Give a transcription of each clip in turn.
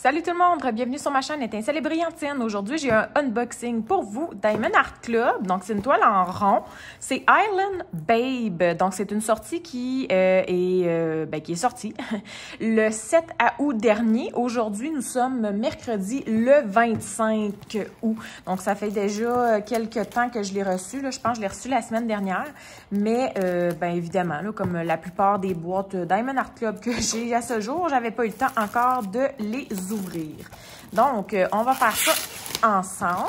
Salut tout le monde, bienvenue sur ma chaîne Étincelle et Brillantine. Aujourd'hui, j'ai un unboxing pour vous, Diamond Art Club. Donc, c'est une toile en rond. C'est Island Babe. Donc, c'est une sortie qui est sortie le 7 août dernier. Aujourd'hui, nous sommes mercredi le 25 août. Donc, ça fait déjà quelques temps que je l'ai reçu. Là. Je pense que je l'ai reçu la semaine dernière. Mais, évidemment, là, comme la plupart des boîtes Diamond Art Club que j'ai à ce jour, j'avais pas eu le temps encore de les ouvrir. Donc, on va faire ça ensemble.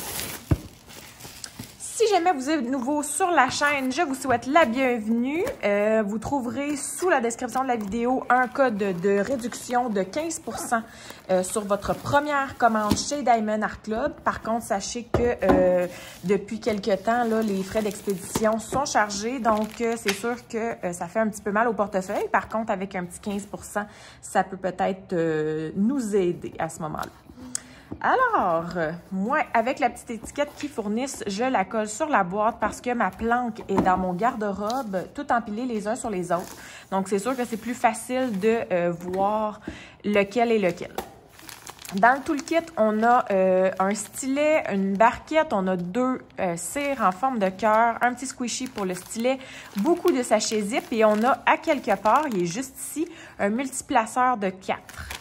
Si jamais vous êtes nouveau sur la chaîne, je vous souhaite la bienvenue. Vous trouverez sous la description de la vidéo un code de réduction de 15% sur votre première commande chez Diamond Art Club. Par contre, sachez que depuis quelques temps, là, les frais d'expédition sont chargés. Donc, c'est sûr que ça fait un petit peu mal au portefeuille. Par contre, avec un petit 15%, ça peut peut-être nous aider à ce moment-là. Alors, moi, avec la petite étiquette qu'ils fournissent, je la colle sur la boîte parce que ma planque est dans mon garde-robe, tout empilé les uns sur les autres. Donc, c'est sûr que c'est plus facile de voir lequel est lequel. Dans le toolkit, on a un stylet, une barquette, on a deux cires en forme de cœur, un petit squishy pour le stylet, beaucoup de sachets zip et on a à quelque part, il est juste ici, un multiplaceur de 4.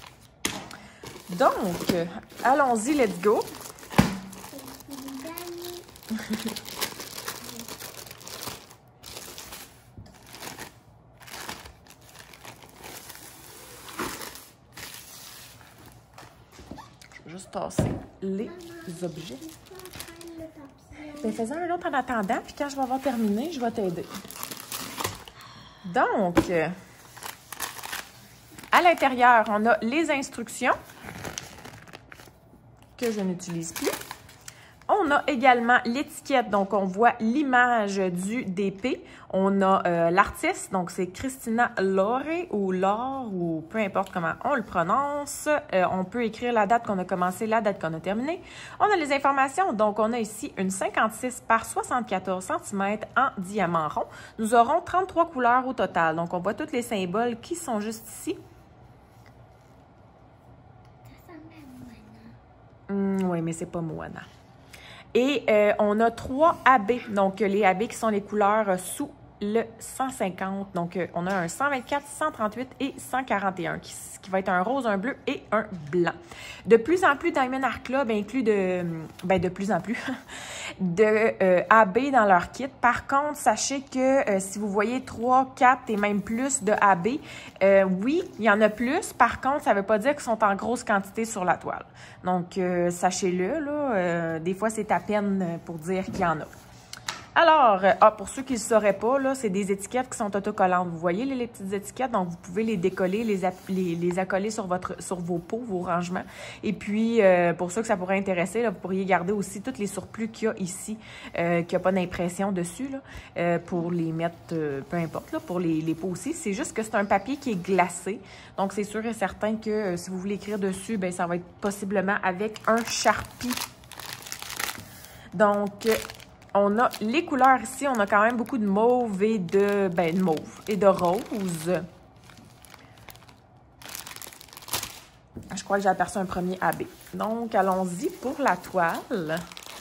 Donc, allons-y, let's go. Je vais juste tasser les objets. Ben, fais-en un autre en attendant, puis quand je vais avoir terminé, je vais t'aider. Donc, à l'intérieur, on a les instructions que je n'utilise plus. On a également l'étiquette, donc on voit l'image du DP. On a l'artiste, donc c'est Christina Lore ou Laure, ou peu importe comment on le prononce. On peut écrire la date qu'on a commencé, la date qu'on a terminé. On a les informations, donc on a ici une 56 par 74 cm en diamant rond. Nous aurons 33 couleurs au total, donc on voit tous les symboles qui sont juste ici. Oui, mais c'est pas Moana. Et on a 3 AB, donc les AB qui sont les couleurs sous le 150. Donc, on a un 124, 138 et 141 qui va être un rose, un bleu et un blanc. De plus en plus, Diamond Art Club inclut de plus en plus de AB dans leur kit. Par contre, sachez que si vous voyez 3, 4 et même plus de AB, oui, il y en a plus. Par contre, ça ne veut pas dire qu'ils sont en grosse quantité sur la toile. Donc, sachez-le, là, des fois, c'est à peine pour dire qu'il y en a. Alors, pour ceux qui ne le sauraient pas, là, c'est des étiquettes qui sont autocollantes. Vous voyez les petites étiquettes, donc vous pouvez les décoller, les accoler sur vos pots, vos rangements. Et puis, pour ceux que ça pourrait intéresser, là, vous pourriez garder aussi tous les surplus qu'il y a ici, qu'il n'y a pas d'impression dessus, là, pour les mettre, peu importe, là, pour les pots aussi. C'est juste que c'est un papier qui est glacé. Donc, c'est sûr et certain que si vous voulez écrire dessus, ben ça va être possiblement avec un Sharpie. Donc, on a les couleurs ici. On a quand même beaucoup de mauve et de rose. Je crois que j'ai aperçu un premier AB. Donc, allons-y pour la toile.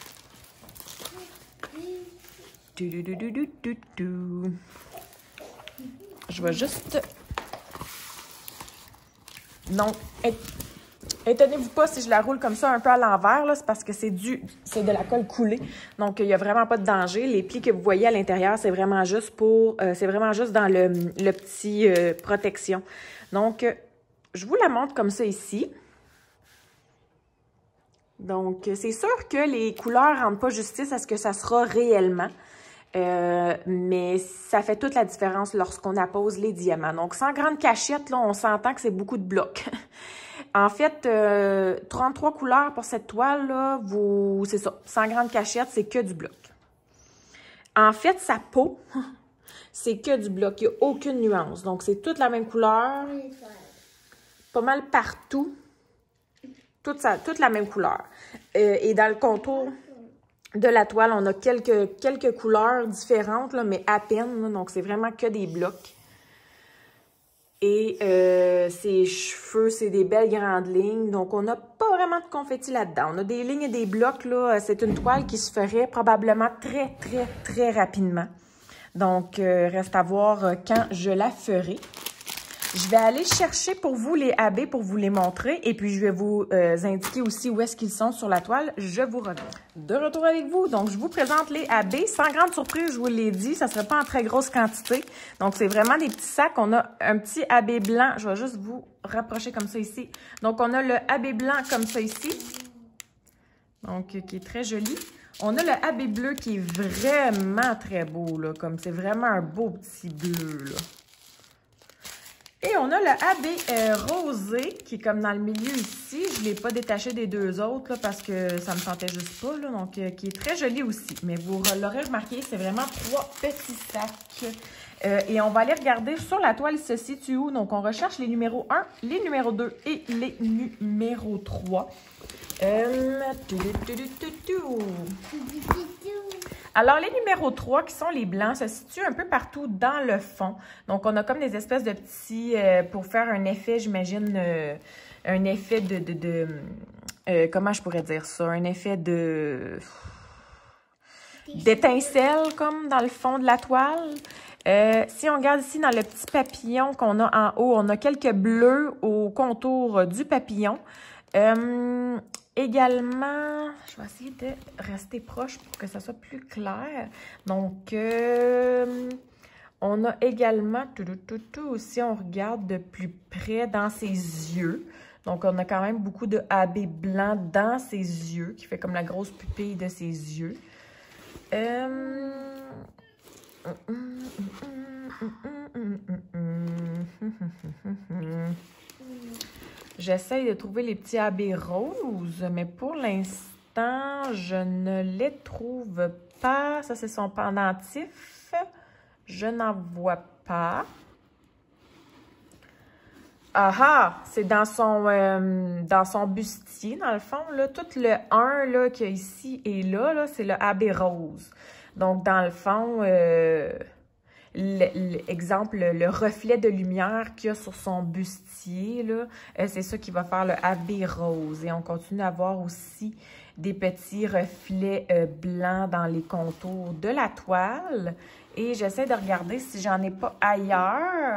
Je vais juste... Donc, étonnez-vous pas si je la roule comme ça un peu à l'envers, c'est parce que c'est de la colle coulée. Donc, il n'y a vraiment pas de danger. Les plis que vous voyez à l'intérieur, c'est vraiment juste dans le petit protection. Donc, je vous la montre comme ça ici. Donc, c'est sûr que les couleurs ne rendent pas justice à ce que ça sera réellement. Mais ça fait toute la différence lorsqu'on appose les diamants. Donc, sans grande cachette, là, on s'entend que c'est beaucoup de blocs. En fait, 33 couleurs pour cette toile-là, c'est ça, sans grande cachette, c'est que du bloc. En fait, sa peau, c'est que du bloc, il n'y a aucune nuance. Donc, c'est toute la même couleur, pas mal partout, toute la même couleur. Et dans le contour de la toile, on a quelques couleurs différentes, là, mais à peine, là, donc c'est vraiment que des blocs. Et ses cheveux, c'est des belles grandes lignes. Donc, on n'a pas vraiment de confetti là-dedans. On a des lignes et des blocs, là. C'est une toile qui se ferait probablement très rapidement. Donc, reste à voir quand je la ferai. Je vais aller chercher pour vous les AB pour vous les montrer. Et puis, je vais vous indiquer aussi où est-ce qu'ils sont sur la toile. Je vous reviens. De retour avec vous. Donc, je vous présente les AB. Sans grande surprise, je vous l'ai dit, ça ne serait pas en très grosse quantité. Donc, c'est vraiment des petits sacs. On a un petit AB blanc. Je vais juste vous rapprocher comme ça ici. Donc, on a le AB blanc comme ça ici. Donc, qui est très joli. On a le AB bleu qui est vraiment très beau, là. Comme c'est vraiment un beau petit bleu, là. Et on a le AB rosé, qui est comme dans le milieu ici. Je ne l'ai pas détaché des deux autres, là, parce que ça ne me sentait juste pas, là. Donc, qui est très joli aussi. Mais vous l'aurez remarqué, c'est vraiment 3 petits sacs. Et on va aller regarder sur la toile, il se situe où. Donc, on recherche les numéros 1, les numéros 2 et les numéros 3. Alors, les numéros 3, qui sont les blancs, se situent un peu partout dans le fond. Donc, on a comme des espèces de petits, pour faire un effet, j'imagine, un effet comment je pourrais dire ça? Un effet d'étincelle, comme dans le fond de la toile. Si on regarde ici dans le petit papillon qu'on a en haut, on a quelques bleus au contour du papillon. Également, je vais essayer de rester proche pour que ça soit plus clair. Donc, on a également, si on regarde de plus près dans ses yeux, donc on a quand même beaucoup de AB blanc dans ses yeux, qui fait comme la grosse pupille de ses yeux. J'essaye de trouver les petits AB roses, mais pour l'instant, je ne les trouve pas. Ça, c'est son pendentif. Je n'en vois pas. Ah ah! C'est dans son bustier, dans le fond. Là, tout le 1 qu'il y a ici et là c'est le AB rose. Donc, dans le fond... Exemple, le reflet de lumière qu'il y a sur son bustier, c'est ça qui va faire le AB rose. Et on continue à voir aussi des petits reflets blancs dans les contours de la toile. Et j'essaie de regarder si j'en ai pas ailleurs.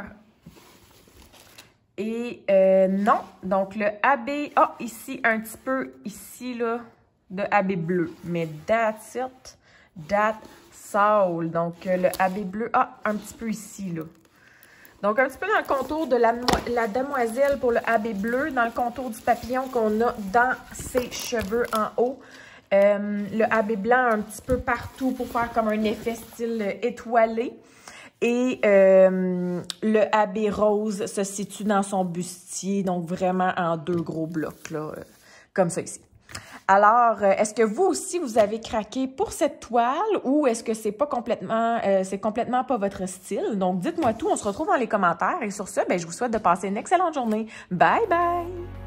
Et non, donc le AB, ici, un petit peu, ici, là, de AB bleu. Mais that's it, that's Saul. Donc, le AB bleu, un petit peu ici, là. Donc, un petit peu dans le contour de la demoiselle pour le AB bleu, dans le contour du papillon qu'on a dans ses cheveux en haut. Le AB blanc un petit peu partout pour faire comme un effet style étoilé. Et le AB rose se situe dans son bustier, donc vraiment en 2 gros blocs, là, comme ça ici. Alors, est-ce que vous aussi, vous avez craqué pour cette toile ou est-ce que c'est complètement pas votre style? Donc, dites-moi tout, on se retrouve dans les commentaires et sur ce, je vous souhaite de passer une excellente journée. Bye bye!